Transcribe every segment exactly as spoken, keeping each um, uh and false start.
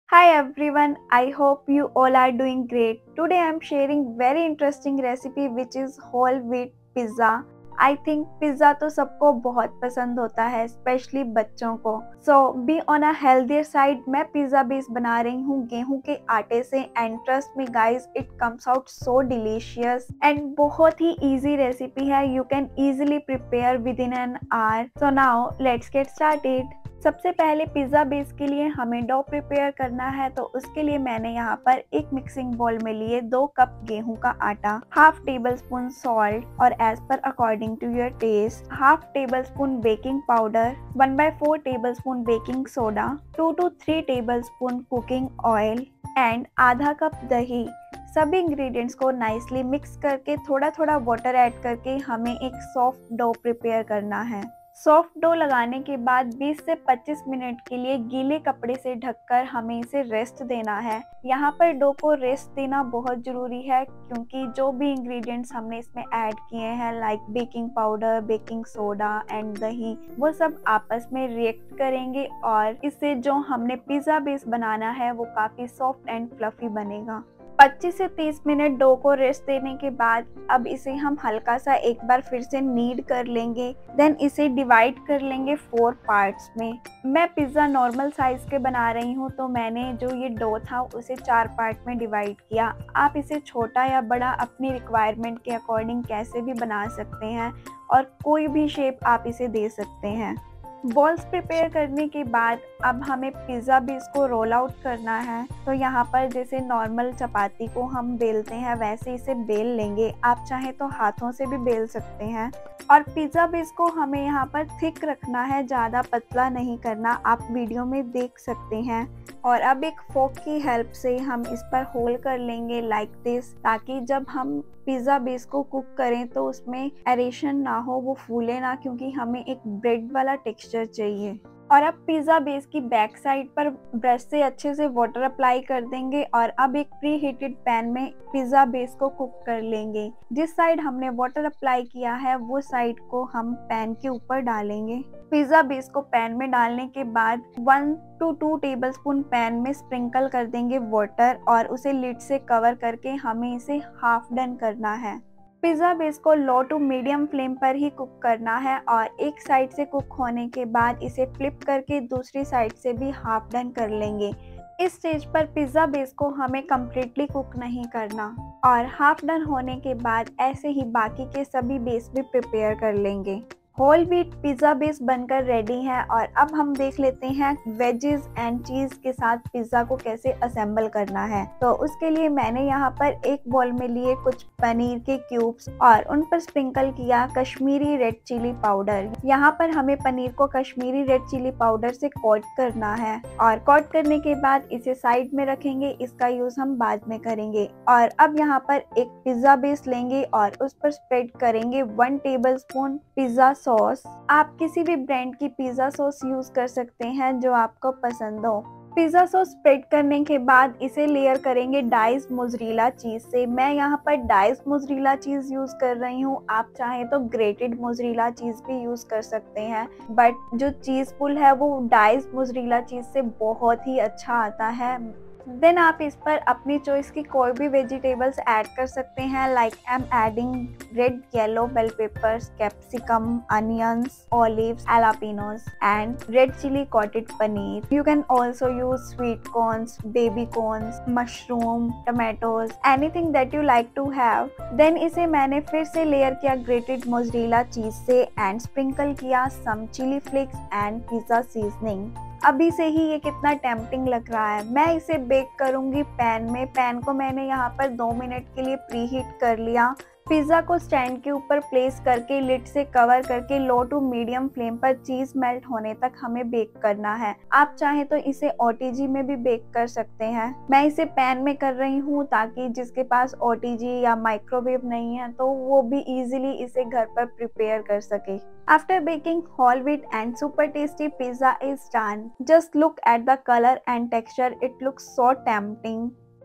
Hi everyone, I hope you all are doing great. Today I am sharing very interesting recipe which is whole wheat pizza. I think pizza तो सबको बहुत पसंद होता है, specially बच्चों को. So be on a healthier side. मैं pizza base बना रही हूँ गेहूं के आटे से and trust me guys, it comes out so delicious and बहुत ही easy रेसिपी है. You can easily prepare within an hour. So now let's get started. सबसे पहले पिज़्ज़ा बेस के लिए हमें डो प्रिपेयर करना है, तो उसके लिए मैंने यहाँ पर एक मिक्सिंग बाउल में लिए दो कप गेहूं का आटा, हाफ टेबल स्पून सॉल्ट और as per according to your taste half tablespoon baking powder, one by four tablespoon baking soda, two to three tablespoon cooking oil and आधा कप दही. सभी ingredients को nicely mix करके थोड़ा थोड़ा water add करके हमें एक सॉफ्ट डो प्रिपेयर करना है. सॉफ्ट डो लगाने के बाद बीस से पच्चीस मिनट के लिए गीले कपड़े से ढककर हमें इसे रेस्ट देना है. यहाँ पर डो को रेस्ट देना बहुत ज़रूरी है क्योंकि जो भी इंग्रेडिएंट्स हमने इसमें ऐड किए हैं like baking powder, baking soda and दही, वो सब आपस में रिएक्ट करेंगे और इससे जो हमने पिज़्ज़ा बेस बनाना है वो काफ़ी सॉफ्ट एंड फ्लफी बनेगा. पच्चीस से तीस मिनट डो को रेस्ट देने के बाद अब इसे हम हल्का सा एक बार फिर से नीड कर लेंगे. देन इसे डिवाइड कर लेंगे फोर पार्ट्स में. मैं पिज़्ज़ा नॉर्मल साइज के बना रही हूँ तो मैंने जो ये डो था उसे चार पार्ट में डिवाइड किया. आप इसे छोटा या बड़ा अपनी रिक्वायरमेंट के अकॉर्डिंग कैसे भी बना सकते हैं और कोई भी शेप आप इसे दे सकते हैं. बॉल्स प्रिपेयर करने के बाद अब हमें पिज़्ज़ा बेस को रोल आउट करना है. तो यहाँ पर जैसे नॉर्मल चपाती को हम बेलते हैं वैसे इसे बेल लेंगे. आप चाहे तो हाथों से भी बेल सकते हैं. और पिज़्ज़ा बेस को हमें यहाँ पर थिक रखना है, ज़्यादा पतला नहीं करना. आप वीडियो में देख सकते हैं. और अब एक फोक की हेल्प से हम इस पर होल कर लेंगे लाइक दिस, ताकि जब हम पिज़्ज़ा बेस को कुक करें तो उसमें एरेशन ना हो, वो फूले ना, क्योंकि हमें एक ब्रेड वाला टेक्सचर चाहिए. और अब पिज़्ज़ा बेस की बैक साइड पर ब्रश से अच्छे से वाटर अप्लाई कर देंगे और अब एक प्री हीटेड पैन में पिज़्ज़ा बेस को कुक कर लेंगे. जिस साइड हमने वाटर अप्लाई किया है वो साइड को हम पैन के ऊपर डालेंगे. पिज़्ज़ा बेस को पैन में डालने के बाद one to two tablespoon pan में स्प्रिंकल कर देंगे वाटर और उसे लिड से कवर करके हमें इसे हाफ डन करना है. पिज़्ज़ा बेस को लो टू मीडियम फ्लेम पर ही कुक करना है और एक साइड से कुक होने के बाद इसे फ्लिप करके दूसरी साइड से भी हाफ डन कर लेंगे. इस स्टेज पर पिज़्ज़ा बेस को हमें कम्प्लीटली कुक नहीं करना और हाफ डन होने के बाद ऐसे ही बाकी के सभी बेस भी प्रिपेयर कर लेंगे. होल व्हीट पिज़्ज़ा बेस बनकर रेडी है और अब हम देख लेते हैं वेजेस एंड चीज़ के साथ पिज़्ज़ा को कैसे असेंबल करना है. तो उसके लिए मैंने यहाँ पर एक बाउल में लिए कुछ पनीर के क्यूब्स और उन पर स्प्रिंकल किया कश्मीरी रेड चिली पाउडर. यहाँ पर हमें पनीर को कश्मीरी रेड चिली पाउडर से कोट करना है और कोट करने के बाद इसे साइड में रखेंगे. इसका यूज हम बाद में करेंगे. और अब यहाँ पर एक पिज़्ज़ा बेस लेंगे और उस पर स्प्रेड करेंगे one tablespoon pizza sauce. आप किसी भी ब्रांड की पिज़्ज़ा सॉस यूज कर सकते हैं जो आपको पसंद हो. पिज़्ज़ा सॉस स्प्रेड करने के बाद इसे लेयर करेंगे डाइस्ड मोज़रेला चीज़ से. मैं यहाँ पर डाइस्ड मोज़रेला चीज़ यूज़ कर रही हूँ. आप चाहें तो ग्रेटेड मोज़रेला चीज़ भी यूज़ कर सकते हैं, बट जो चीज़ पुल है वो डाइस्ड मोज़रेला चीज़ से बहुत ही अच्छा आता है. देन आप इस पर अपनी चॉइस की कोई भी वेजिटेबल्स ऐड कर सकते हैं like I am adding red yellow bell peppers, capsicum, onions, olives, jalapenos and red chilli coated paneer. You can also use sweet corns, baby corns, mushroom, tomatoes, anything that you like to have. Then इसे मैंने फिर से layer किया grated mozzarella चीज से and sprinkle किया some chilli flakes and pizza seasoning. अभी से ही ये कितना टेम्पटिंग लग रहा है. मैं इसे बेक करूंगी पैन में. पैन को मैंने यहाँ पर दो मिनट के लिए प्री हीट कर लिया. पिज़्ज़ा को स्टैंड के ऊपर प्लेस करके लिड से कवर करके लो टू मीडियम फ्लेम पर चीज़ मेल्ट होने तक हमें बेक करना है. आप चाहें तो इसे ओटीजी में भी बेक कर सकते हैं. मैं इसे पैन में कर रही हूँ ताकि जिसके पास ओटीजी या माइक्रोवेव नहीं है तो वो भी इजीली इसे घर पर प्रिपेयर कर सके. After baking whole wheat and super tasty pizza is done. Just look at the color and texture. It looks so tempting.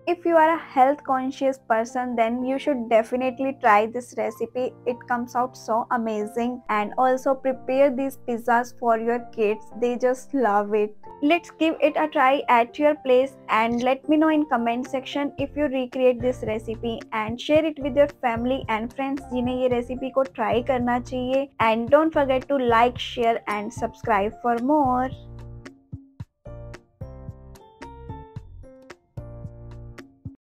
If you are a health conscious person, then you should definitely try this recipe. It comes out so amazing. And also prepare these pizzas for your kids. They just love it. Let's give it a try at your place and let me know in comment section if you recreate this recipe, and share it with your family and friends जिन्हें ये recipe को try करना चाहिए. And don't forget to like, share and subscribe for more.